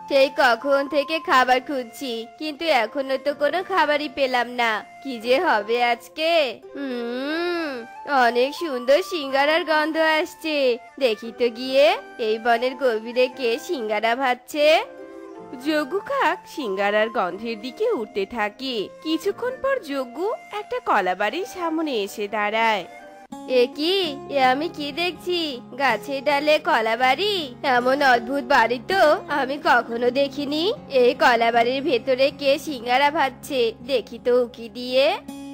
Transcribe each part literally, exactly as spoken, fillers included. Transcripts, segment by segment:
সেই কখন থেকে খাবার খুঁজছি, কিন্তু এখনো তো কোনো খাবারই পেলাম না। কি যে হবে আজকে। হুম, অনেক সুন্দর সিঙ্গারার গন্ধ আসছে। দেখি তো গিয়ে এই বনের গভীরে কে সিঙ্গারা ভাজছে। যজ্ঞ কাক সিঙ্গারার গন্ধের দিকে উঠতে থাকে। কিছুক্ষণ পর যজ্ঞ একটা কলাবাড়ির সামনে এসে দাঁড়ায়। এ কি, এ আমি কি দেখছি? গাছের ডালে কলা বাড়ি। এমন অদ্ভুত বাড়ি তো আমি কখনো দেখিনি। এই কলা বাড়ির ভেতরে কে সিঙ্গারা ভাজছে, দেখি তো উকি দিয়ে।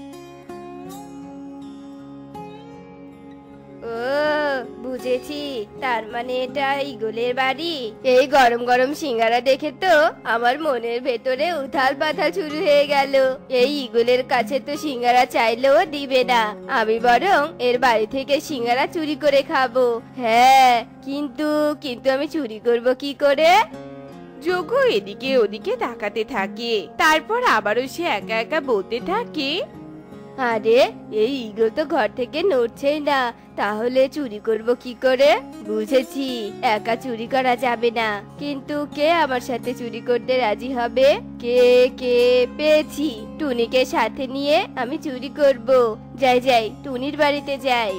ও, বুঝেছি, তার মানে এটা ঈগলের বাড়ি। এই গরম গরম সিঙ্গারা দেখে তো আমার মনের ভেতরে উথাল পাথাল শুরু হয়ে গেল। এই ঈগলের কাছে তো সিঙ্গারা চাইলেও দিবে না, আমি বরং এর বাড়ি থেকে সিঙ্গারা চুরি করে খাবো। হ্যাঁ, কিন্তু কিন্তু আমি চুরি করব কি করে? যজ্ঞ এদিকে ওদিকে তাকাতে থাকে। তারপর আবারও সে একা একা বলতে থাকে, আরে, এই ঈগল তো ঘর থেকে নড়ছেই না, তাহলে চুরি করব কি করে? বুঝেছি, একা চুরি করা যাবে না, কিন্তু কে আমার সাথে চুরি করতে রাজি হবে? কে কে পেয়েছি, টুনিকে সাথে নিয়ে আমি চুরি করব। যাই যাই, টুনির বাড়িতে যাই।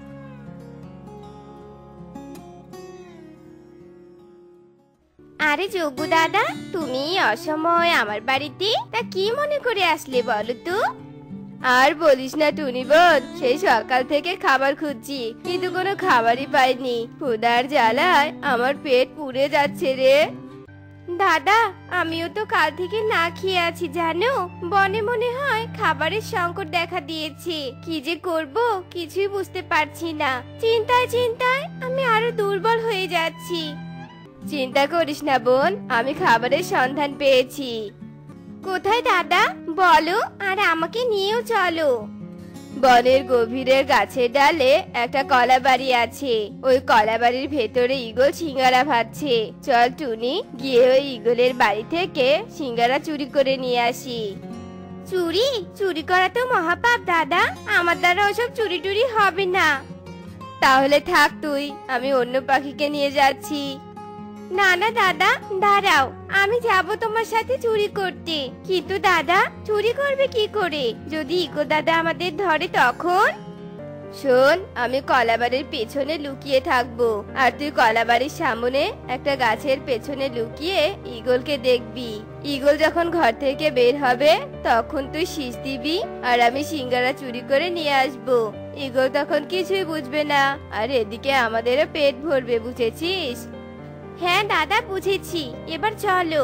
আরে যোগ্য দাদা, তুমি অসময় আমার বাড়িতে, তা কি মনে করে আসলে বলো তো? আর বলিস না টুনি বোন, সেই সকাল থেকে খাবার খুঁজছি, কিন্তু কোনো খাবারই পাইনি। ক্ষুধার জ্বালায় আমার পেট পুড়ে যাচ্ছে রে। দাদা, আমিও তো কাল থেকে না খেয়ে আছি জানো। বনে মনে হয় খাবারের সংকট দেখা দিয়েছে। কি যে করব কিছুই বুঝতে পারছি না। চিন্তায় চিন্তায় আমি আরো দুর্বল হয়ে যাচ্ছি। চিন্তা করিস না বোন, আমি খাবারের সন্ধান পেয়েছি। কোথায় দাদা, বলো, আর আমাকে নিয়েও চলো। বনের গভীরের গাছের ডালে একটা কলা বাড়ি আছে। ওই কলা বাড়ির ভেতরে ঈগল সিঙ্গারা ভাজছে। চল টুনি, গিয়ে ওই ঈগলের বাড়ি থেকে সিঙ্গারা চুরি করে নিয়ে আসি। চুরি চুরি করা তো মহাপাপ দাদা, আমার দ্বারা ওসব চুরি টুরি হবে না। তাহলে থাক তুই, আমি অন্য পাখিকে নিয়ে যাচ্ছি। না না দাদা, দাঁড়াও, আমি যাব তোমার সাথে চুরি করতে। কিন্তু দাদা, চুরি করবে কি করে যদি ইকো দাদা আমাদের ধরে তখন? শোন, আমি কলাবাড়ির পেছনে লুকিয়ে থাকবো, আর তুই কলাবাড়ির সামনে একটা গাছের পেছনে লুকিয়ে ঈগলকে দেখবি। ঈগল যখন ঘর থেকে বের হবে তখন তুই শীষ দিবি, আর আমি সিঙ্গারা চুরি করে নিয়ে আসবো। ঈগল তখন কিছুই বুঝবে না, আর এদিকে আমাদেরও পেট ভরবে, বুঝেছিস? হ্যাঁ দাদা, বুঝেছি, এবার চলো।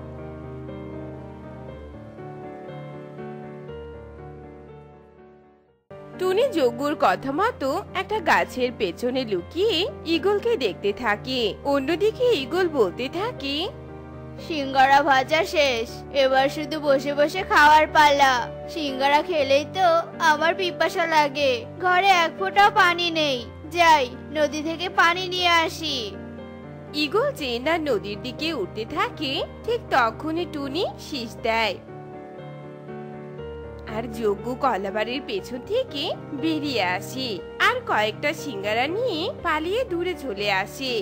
টুনি যজ্ঞর কথা মতো একটা গাছের পেছনে লুকিয়ে ঈগলকে দেখতে থাকে। অন্যদিকে ঈগল বলতে থাকে, সিঙ্গারা ভাজা শেষ, এবার শুধু বসে বসে খাওয়ার পালা। সিঙ্গারা খেলেই তো আমার পিপাসা লাগে, ঘরে এক ফোঁটাও পানি নেই। যাই, নদী থেকে পানি নিয়ে আসি। ঈগল যে না নদীর দিকে উঠতে থাকে, ঠিক তখনই টুনি শীষ দেয়, আর যজ্ঞ কলাবাড়ির পেছন থেকে বেরিয়ে আসে আর কয়েকটা সিঙ্গারা নিয়ে পালিয়ে দূরে চলে আসে।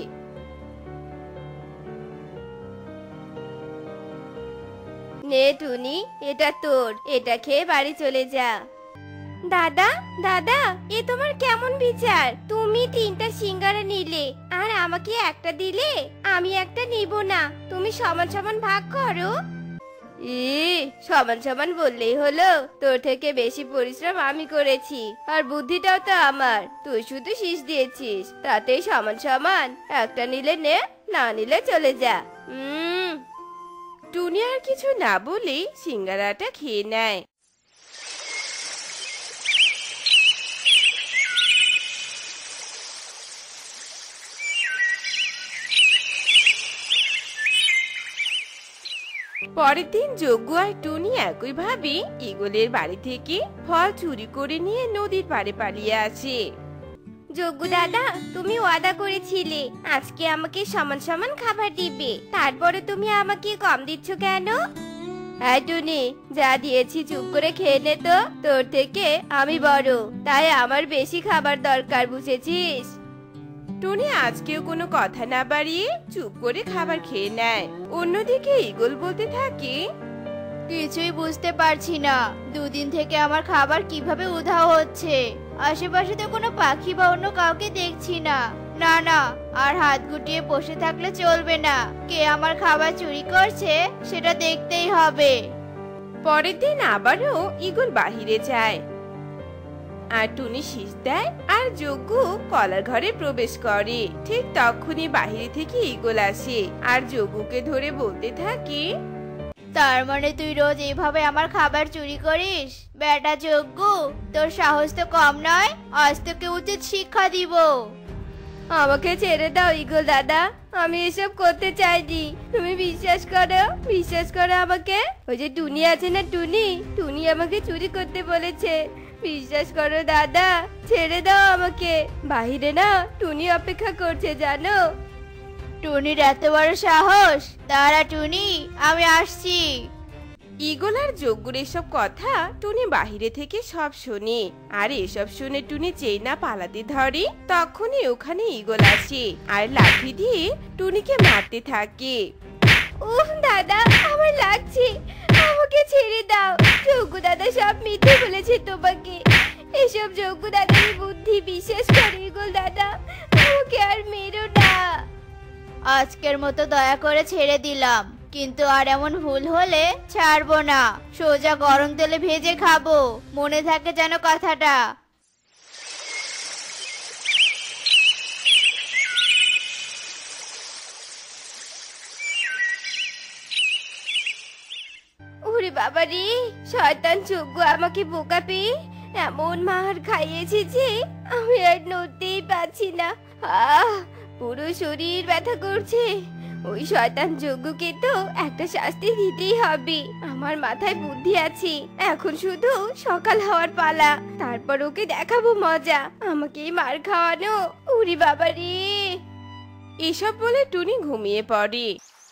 নে টুনি, এটা তোর, এটা খেয়ে বাড়ি চলে যা। দাদা দাদা, এ তোমার কেমন বিচার? তুমি তিনটা সিঙ্গারা নিলে আর আমাকে একটা দিলে। আমি একটা নিব না, তুমি সমান সমান ভাগ করো। ই, সমান সমান বললেই হলো? তোর থেকে বেশি পরিশ্রম আমি করেছি, আর বুদ্ধিটাও তো আমার। তুই শুধু শীষ দিয়েছিস, তাতেই সমান সমান। একটা নিলে নে, না নিলে চলে যা। হুম। টুনি আর কিছু না বলে সিঙ্গারাটা খেয়ে নেয়। পরের দিন যজ্ঞ আর টুনি একইভাবে ঈগলের বাড়ি থেকে ফল চুরি করে নিয়ে নদীর পাড়ে পালিয়ে আসে। যজ্ঞ দাদা, তুমি ওয়াদা করেছিলে আজকে আমাকে সমান সমান খাবার দিবে, তারপরে তুমি আমাকে কম দিচ্ছ কেন? হ্যাঁ টুনি, যা দিয়েছি চুপ করে খেয়ে নে তো। তোর থেকে আমি বড়, তাই আমার বেশি খাবার দরকার, বুঝেছিস? টুনি আজকেও কোনো কথা না বাড়িয়ে চুপ করে খাবার খেয়ে নেয়। অন্যদিকে ঈগল বলতে থাকে, কিছুই বুঝতে পারছি না, দুদিন থেকে আমার খাবার কিভাবে উধাও হচ্ছে। আশেপাশে তো কোনো পাখি বা অন্য কাউকে দেখছি না। না না, আর হাত গুটিয়ে বসে থাকলে চলবে না। কে আমার খাবার চুরি করছে সেটা দেখতেই হবে। পরের দিন আবারও ঈগল বাহিরে যায়, আর টুনি শীষ দেয় আর যজ্ঞ কলার ঘরে প্রবেশ করে। ঠিক তখনই বাহিরে থেকে ঈগল আসে আর যজ্ঞকে ধরে বলতে থাকে, তার মানে তুই রোজ এইভাবে আমার খাবার চুরি করিস? বেটা যজ্ঞ, তোর সাহস তো কম নয়। আজ তোকে উচিত শিক্ষা দিব। আমাকে ছেড়ে দাও ঈগল দাদা, আমি এসব করতে চাইনি। তুমি বিশ্বাস করো, বিশ্বাস করো আমাকে। ওই যে টুনি আছে না, টুনি টুনি আমাকে চুরি করতে বলেছে। বিশ্বাস করো দাদা, ছেড়ে দাও আমাকে। বাহিরে না টুনি অপেক্ষা করছে জানো। টুনির এত বড় সাহস! দাঁড়া টুনি, আমি আসছি। ঈগল আর যজ্ঞর এসব কথা টুনি বাহিরে থেকে সব শোনে, আর এসব শুনে টুনি চেই না পালাতে ধরে। তখনই ওখানে ঈগল আসে আর লাঠি দিয়ে টুনিকে মারতে থাকে। উফ দাদা, আমার লাগছে, আমাকে ছেড়ে দাও। যজ্ঞ দাদা সব মিথ্যে বলেছে তোমাকে। এসব যজ্ঞ দাদার বুদ্ধি, বিশ্বাস করে ঈগল দাদা, আমাকে আর মেরো না। আজকের মতো দয়া করে ছেড়ে দিলাম, কিন্তু আর এমন ভুল হলে ছাড়বো না। সোজা গরম তেলে ভেজে খাবো, মনে থাকে যেন কথাটা। ওরে বাবা রে, শয়তান যজ্ঞ আমাকে বোকা পেয়ে এমন মার খাইয়েছে যে আমি আর নড়তেই পারছি না। আহ, পুরো শরীর ব্যথা করছে। ওই শয়তান যজ্ঞকে তো একটা শাস্তি দিতেই হবে। আমার মাথায় বুদ্ধি আছে, এখন শুধু সকাল হওয়ার পালা, তারপর ওকে দেখাবো মজা, আমাকেই মার খাওয়ানো। ওরে বাবা রে। এসব বলে টুনি ঘুমিয়ে পড়ে।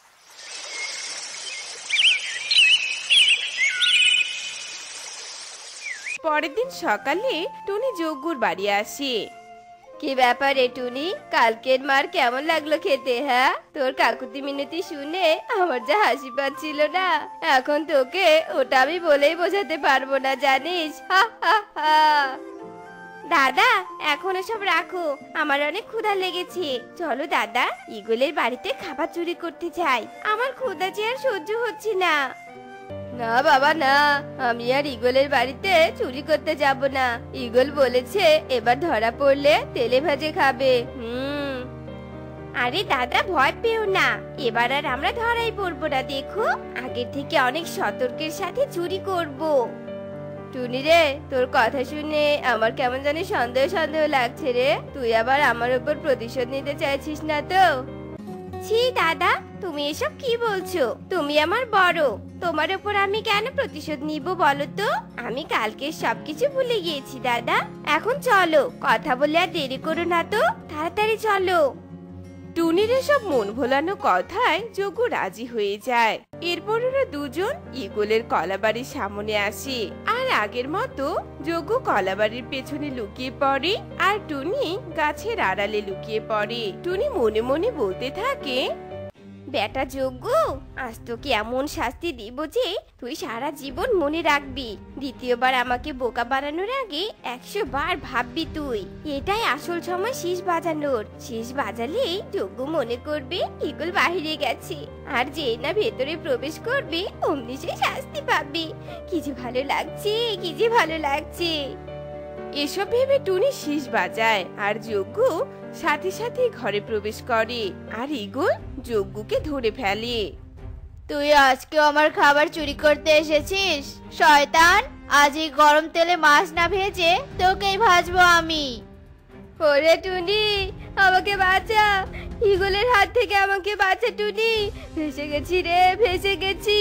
পরের দিন সকালে টুনি যজ্ঞর বাড়ি আসে। কি ব্যাপার রে টুনি, কালকের মার কেমন লাগলো খেতে? হ্যাঁ, তোর কাকুতি মিনতি শুনে আমার যা হাসি পাচ্ছিল না, এখন তোকে ওটা আমি বলেই বোঝাতে পারবো না, জানিস। হা হা হা। দাদা, এখন সব রাখো, আমার অনেক ক্ষুধা লেগেছে। চলো দাদা, ঈগলের বাড়িতে খাবার চুরি করতে যাই। আমার ক্ষুধা যে আর সহ্য হচ্ছে না। না বাবা না, আমি আর ঈগলের বাড়িতে চুরি করতে যাব না। ঈগল বলেছে এবার ধরা পড়লে তেলে ভাজে খাবে। হুম। আরে দাদা, ভয় পেও না, এবার আর আমরা ধরাই পড়বো না। দেখো, আগের থেকে অনেক সতর্কের সাথে চুরি করব। টুনি রে, তোর কথা শুনে আমার কেমন জানি সন্দেহ সন্দেহ লাগছে রে। তুই আবার আমার উপর প্রতিশোধ নিতে চাইছিস না তো? ছি দাদা, তুমি এসব কি বলছো? তুমি আমার বড়, তোমার উপর আমি কেন প্রতিশোধ নিব বলো তো? আমি কালকে সবকিছু ভুলে গিয়েছি দাদা। এখন চলো, কথা বলে আর দেরি করো না তো, তাড়াতাড়ি চলো। টুনির এসব মন ভোলানো কথায় যজ্ঞ রাজি হয়ে যায়। এরপর ওরা দুজন ঈগলের কলাবাড়ির সামনে আসে, আর আগের মতো যজ্ঞ কলাবাড়ির পেছনে লুকিয়ে পড়ে আর টুনি গাছের আড়ালে লুকিয়ে পড়ে। টুনি মনে মনে বলতে থাকে, বেটা যজ্ঞ, আজ তোকে এমন শাস্তি দিব যে তুই সারা জীবন মনে রাখবি। দ্বিতীয়বার আমাকে বোকা বানানোর আগে একশো বার ভাববি তুই। এটাই আসল সময় শীষ বাজানোর। শীষ বাজালেই যজ্ঞ মনে করবে ঈগল বাহিরে গেছে, আর যে না ভেতরে প্রবেশ করবে অমনি সে শাস্তি পাবে। কি যে ভালো লাগছে, কি যে ভালো লাগছে। এসব ভেবে টুনি শীষ বাজায় আর যজ্ঞ সাথে সাথে ঘরে প্রবেশ করে, আর ঈগল যজ্ঞকে ধরে ফেলে। তুই আজকেও আমার খাবার চুরি করতে এসেছিস? শয়তান, আজ এই গরম তেলে মাছ না ভেজে তোকেই ভাজবো আমি। ওরে টুনি, আমাকে বাঁচা, ঈগলের হাত থেকে আমাকে বাঁচা টুনি। ভেসে গেছি রে, ভেসে গেছি।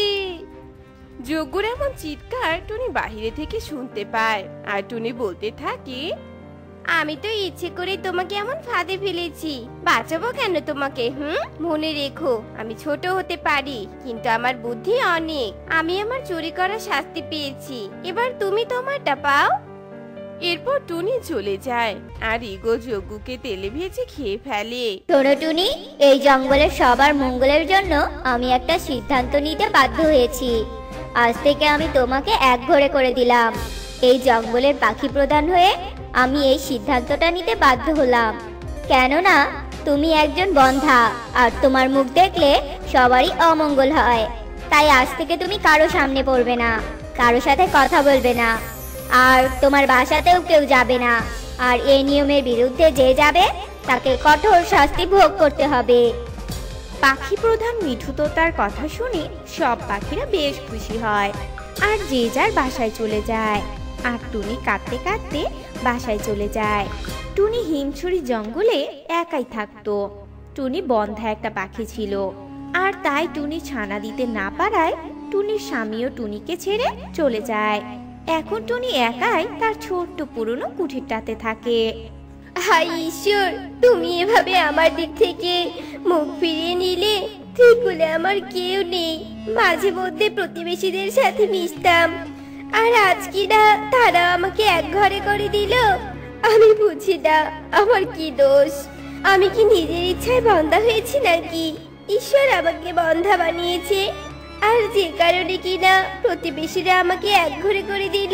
যজ্ঞর এমন চিৎকার টুনি বাহিরে থেকে শুনতে পায়, আর টুনি বলতে থাকে, আমি তো ইচ্ছে করে তোমাকে এমন ফাঁদে ফেলেছি, বাঁচাবো কেন তোমাকে? হুম, মনে রেখো, আমি ছোট হতে পারি কিন্তু আমার বুদ্ধি অনেক। আমি আমার চুরি করা শাস্তি পেয়েছি, এবার তুমি তোমারটা পাও। এরপর টুনি চলে যায় আর ইগো যজ্ঞকে তেলে ভেজে খেয়ে ফেলে। শোনো টুনি, এই জঙ্গলের সবার মঙ্গলের জন্য আমি একটা সিদ্ধান্ত নিতে বাধ্য হয়েছি। আজ থেকে আমি তোমাকে এক ঘরে করে দিলাম। এই জঙ্গলের পাখি প্রধান হয়ে আমি এই সিদ্ধান্তটা নিতে বাধ্য হলাম, কেননা তুমি একজন বন্ধা আর তোমার মুখ দেখলে সবারই অমঙ্গল হয়। তাই আজ থেকে তুমি কারো সামনে পড়বে না, কারো সাথে কথা বলবে না, আর তোমার বাসাতেও কেউ যাবে না। আর এই নিয়মের বিরুদ্ধে যে যাবে তাকে কঠোর শাস্তি ভোগ করতে হবে। পাখি প্রধান মিঠু তোতার কথা শুনে সব পাখিরা বেশ খুশি হয় আর যে যার বাসায় চলে যায়। আর টুনি কাঁদতে কাঁদতে বাসায় চলে যায়। টুনি হিমছড়ি জঙ্গলে একাই থাকতো। টুনি বন্ধা একটা পাখি ছিল, আর তাই টুনি ছানা দিতে না পারায় টুনির স্বামীও টুনিকে ছেড়ে চলে যায়। এখন টুনি একাই তার ছোট্ট পুরনো কুঠিরটাতে থাকে। হায় ঈশ্বর, তুমি এভাবে আমার দিক থেকে মুখ ফিরিয়ে নিলে। ঠিক বলে আমার কেউ নেই, মাঝে মধ্যে প্রতিবেশীদের সাথে মিশতাম, আর আজ কি না তারা আমাকে এক ঘরে করে দিল। আমি বুঝি না আমার কি দোষ। আমি কি নিজের ইচ্ছায় বন্ধা হয়েছি নাকি ঈশ্বর আমাকে বন্ধা বানিয়েছে, আর যে কারণে কিনা প্রতিবেশীরা আমাকে এক ঘরে করে দিল।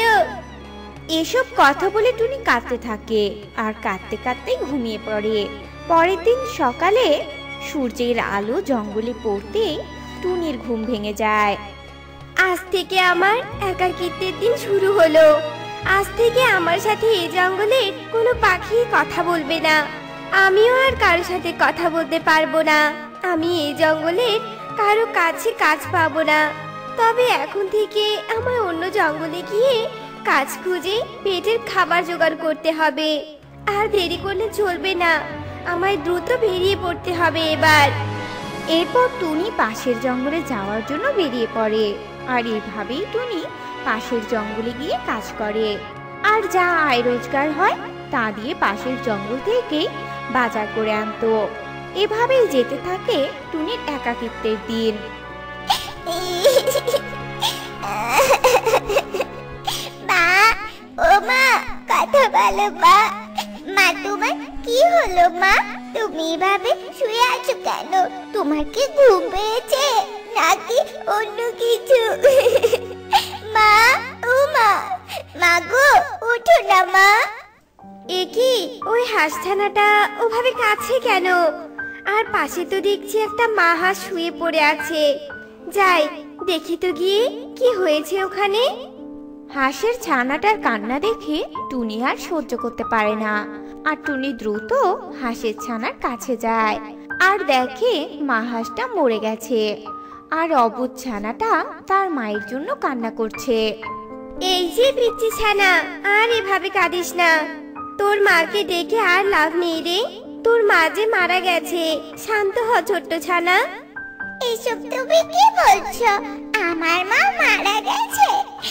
এসব কথা বলে টুনি কাঁদতে থাকে আর কাঁদতে কাঁদতে ঘুমিয়ে পড়ে। পরের দিন সকালে সূর্যের আলো জঙ্গলে পড়তে টুনির ঘুম ভেঙে যায়। আজ থেকে আমার একাকিত্বের দিন শুরু হলো। আজ থেকে আমার সাথে এই জঙ্গলের কোনো পাখি কথা বলবে না, আমিও আর কারোর সাথে কথা বলতে পারবো না। আমি এই জঙ্গলের কারো কাছে কাজ পাবো না। তবে এখন থেকে আমার অন্য জঙ্গলে গিয়ে কাজ খুঁজে পেটের খাবার জোগাড় করতে হবে। আর দেরি করলে চলবে না, আমায় দ্রুত বেরিয়ে পড়তে হবে এবার। এরপর টুনি পাশের জঙ্গলে যাওয়ার জন্য বেরিয়ে পড়ে। আর এইভাবেই টুনি পাশের জঙ্গলে গিয়ে কাজ করে, আর যা আয় রোজগার হয় তা দিয়ে পাশের জঙ্গল থেকে বাজার করে আনতো। এভাবেই যেতে থাকে টুনির একাকিত্বের দিন। মা, ও মা, কথা বলো মা। মা, তোমার কি হলো মা? তুমি এভাবে শুয়ে আছো কেন? তোমার কি ঘুম পেয়েছে নাকি অন্য কিছু? মা, ও মা, মা গো, ওঠো না মা। এ কি, ওই হাঁসছানাটা ওভাবে কাছে কেন? আর পাশে তো দেখছি একটা মা হাঁস শুয়ে পড়ে আছে। যাই দেখি তো গিয়ে কি হয়েছে ওখানে। হাঁসের ছানাটার কান্না দেখে টুনি আর সহ্য করতে পারে না, আর টুনি দ্রুত হাঁসের ছানার কাছে যায় আর দেখে মা হাঁসটা মরে গেছে, আর অবুঝ ছানাটা তার মায়ের জন্য কান্না করছে। এই যে পিচ্চি ছানা, আর এভাবে কাঁদিস না। তোর মাকে দেখে আর লাভ নেই রে, তোর মা যে মারা গেছে। শান্ত হ ছোট্ট ছানা। এসব তুমি কি বলছো? আমার মা মারা গেছে?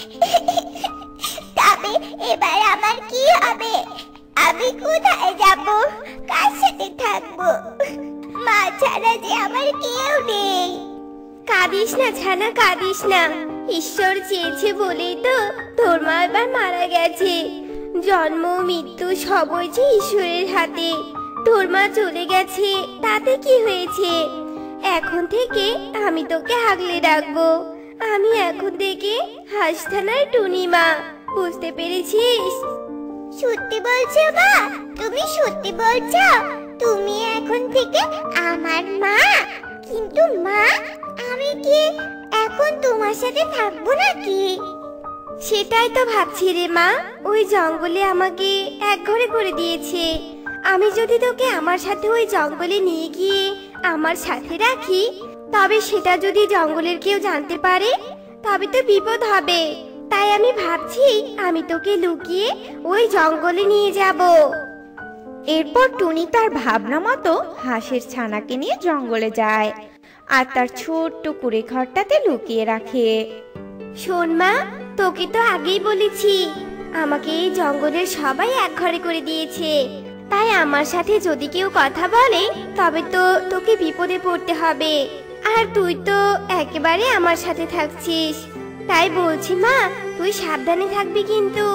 তবে এবার আমার কি হবে? আমি কোথায় যাব? কার সাথে থাকবো? মা ছাড়া যে আমার কেউ নেই। কাঁদিস না ছানা, কাঁদিস না। ঈশ্বর চেয়েছে বলেই তো তোর মা এবার মারা গেছে। জন্ম মৃত্যু সবই যে ঈশ্বরের হাতে। তোর মা চলে গেছে, তাতে কি হয়েছে? এখন থেকে আমি তোকে আগলে রাখবো। আমি এখন থেকে হাসথানার টুনি মা, বুঝতে পেরেছিস? সত্যি বলছো মা? তুমি সত্যি বলছো? তুমি এখন থেকে আমার মা? কিন্তু মা, আমি কি এখন তোমার সাথে থাকবো নাকি? সেটাই তো ভাবছি রে মা। ওই জঙ্গলে আমাকে এক ঘরে করে দিয়েছে। আমি যদি তোকে আমার সাথে ওই জঙ্গলে নিয়ে গিয়ে আমার সাথে রাখি, তবে সেটা যদি জঙ্গলের কেউ জানতে পারে তবে তো বিপদ হবে। তাই আমি ভাবছি আমি তোকে লুকিয়ে ওই জঙ্গলে নিয়ে যাব। এরপর টুনি তার ভাবনা মতো হাঁসের ছানাকে নিয়ে জঙ্গলে যায় আর তার ছোট্ট কুড়ে ঘরটাতে লুকিয়ে রাখে। শোন মা, তোকে তো আগেই বলেছি আমাকে এই জঙ্গলের সবাই এক ঘরে করে দিয়েছে। তাই আমার সাথে যদি কেউ কথা বলে তবে তো তোকে বিপদে পড়তে হবে। আর তুই তো একেবারে আমার সাথে থাকছিস, তাই বলছি মা, তুই সাবধানে থাকবি কিন্তু।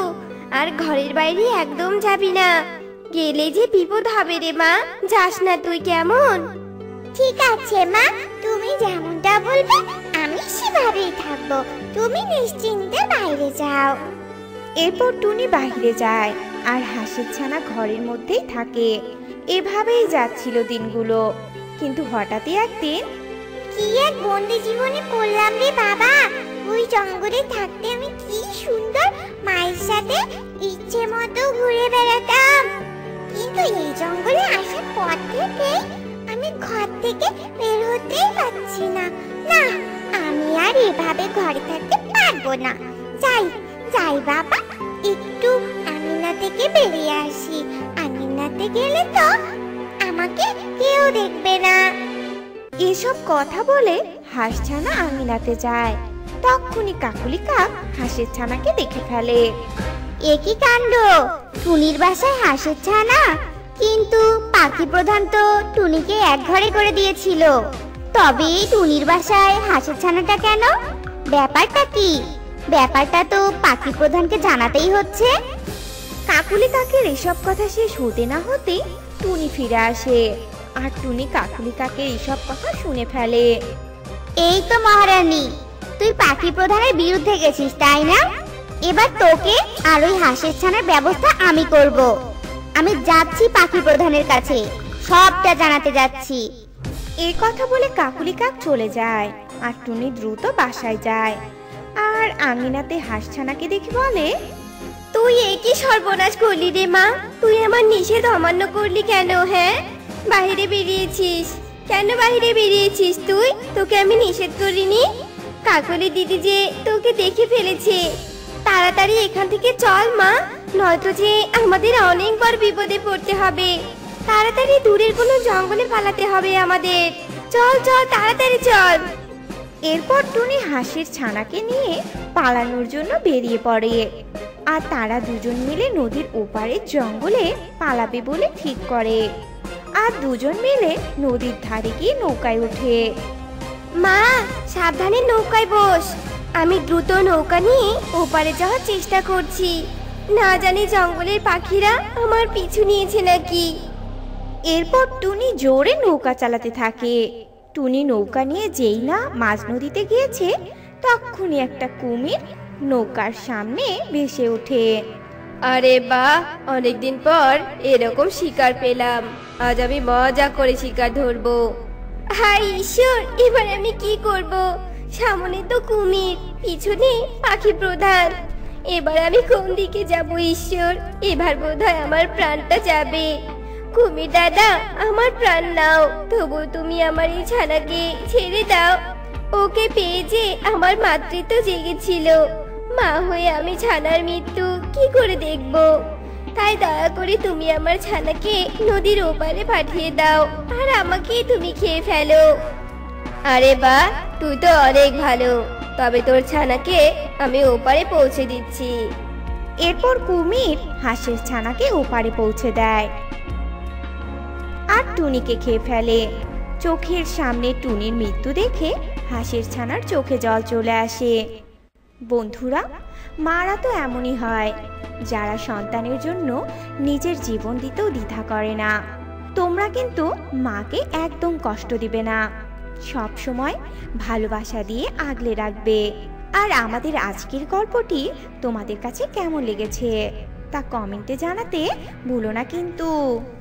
আর ঘরের বাইরে একদম যাবি না, গেলে যে বিপদ হবে রে মা। যাস না তুই, কেমন? ঠিক আছে মা, তুমি যেমনটা বলবে আমি সেভাবেই থাকবো। তুমি নিশ্চিন্তে বাইরে যাও। এরপর টুনি বাইরে যায় আর হাঁসের ছানা ঘরের মধ্যেই থাকে। এভাবেই যাচ্ছিল দিনগুলো, কিন্তু হঠাৎই একদিন কি এক বন্দি জীবনে পড়লাম রে বাবা। ওই জঙ্গলে থাকতে আমি কি সুন্দর মায়ের সাথে ইচ্ছে মতো ঘুরে বেড়াতাম, কিন্তু এই জঙ্গলে আসার পর থেকে আমি ঘর থেকে বের হতেই পারছি না। না, আমি আর এভাবে ঘরে থাকতে পারবো না। যাই যাই বাবা, একটু আঙিনা থেকে বেরিয়ে আসি। আঙিনাতে গেলে তো আমাকে কেউ দেখবে না। এসব কথা বলে হাঁস ছানা আঙিনাতে যায়। তখনই কাকুলি কাক হাঁসের ছানাকে দেখে ফেলে। এ কি কাণ্ড! টুনির বাসায় হাঁসের ছানা, কিন্তু পাখি প্রধান তো টুনিকে এক ঘরে করে দিয়েছিল। তবে এই টুনির বাসায় হাঁসের ছানাটা কেন? ব্যাপারটা কি? ব্যাপারটা তো পাখি প্রধানকে জানাতেই হচ্ছে। কাকুলি কাকের এসব কথা শেষ হতে না হতে টুনি ফিরে আসে, আর টুনি কাকুলি কাকের এসব কথা শুনে ফেলে। এই তো মহারানী, তুই পাখি প্রধানের বিরুদ্ধে গেছিস তাই না? এবার তোকে আর ওই হাঁসের ছানার ব্যবস্থা আমি করব। আমি যাচ্ছি পাখি প্রধানের কাছে, সবটা জানাতে যাচ্ছি। এই কথা বলে কাকুলি কাক চলে যায়, আর টুনি দ্রুত বাসায় যায় আর আঙিনাতে হাঁস ছানাকে দেখে বলে, তুই একই সর্বনাশ করলি রে মা। তুই আমার নিষেধ অমান্য করলি কেন? হ্যাঁ, বাইরে বেরিয়েছিস কেন? বাইরে বেরিয়েছিস তুই? তোকে আমি নিষেধ করিনি। কাকলি দিদি যে তোকে দেখে ফেলেছে। তাড়াতাড়ি এখান থেকে চল মা, নয়তো যে আমাদের অনেকবার বিপদে পড়তে হবে। তাড়াতাড়ি দূরের কোনো জঙ্গলে পালাতে হবে আমাদের। চল চল, তাড়াতাড়ি চল। এরপর টুনি হাঁসের ছানাকে নিয়ে পালানোর জন্য বেরিয়ে পড়ে, আর তারা দুজন মিলে নদীর ওপারের জঙ্গলে পালাবে বলে ঠিক করে। আর দুজন মিলে নদীর ধারে গিয়ে নৌকায় ওঠে। মা, সাবধানে নৌকায় বস। আমি দ্রুত নৌকা নিয়ে ওপারে যাওয়ার চেষ্টা করছি। না জানি জঙ্গলের পাখিরা আমার পিছু নিয়েছে নাকি। এরপর টুনি জোরে নৌকা চালাতে থাকে। টুনি নৌকা নিয়ে যেই না মাঝ নদীতে গিয়েছে, তখনই একটা কুমির নৌকার সামনে ভেসে ওঠে। আরে বাহ, অনেকদিন পর এরকম শিকার পেলাম। আজ আমি মজা করে শিকার ধরবো। হায় ঈশ্বর, এবার আমি কি করব? সামনে তো কুমির, পিছনে পাখি প্রধান। এবার আমি কোন দিকে যাব ঈশ্বর? এবার বোধহয় আমার প্রাণটা যাবে। কুমির দাদা, আমার প্রাণ নাও, তবু তুমি আমার এই ছানাকে ছেড়ে দাও। ওকে পেয়ে যে আমার মাতৃত্ব জেগেছিল। মা হয়ে আমি ছানার মৃত্যু কি করে দেখব? তাই দয়া করে তুমি আমার ছানাকে নদীর ওপারে পাঠিয়ে দাও, আর আমাকে তুমি খেয়ে ফেলো। আরে বাহ, তুই তো অনেক ভালো। তবে তোর ছানাকে আমি ওপারে পৌঁছে দিচ্ছি। এরপর কুমির হাঁসের ছানাকে ওপারে পৌঁছে দেয় আর টুনিকে খেয়ে ফেলে। চোখের সামনে টুনির মৃত্যু দেখে হাঁসের ছানার চোখে জল চলে আসে। বন্ধুরা, মারা তো এমনই হয়, যারা সন্তানের জন্য নিজের জীবন দিতেও দ্বিধা করে না। তোমরা কিন্তু মাকে একদম কষ্ট দিবে না, সব সময় ভালোবাসা দিয়ে আগলে রাখবে। আর আমাদের আজকের গল্পটি তোমাদের কাছে কেমন লেগেছে তা কমেন্টে জানাতে ভুলো না কিন্তু।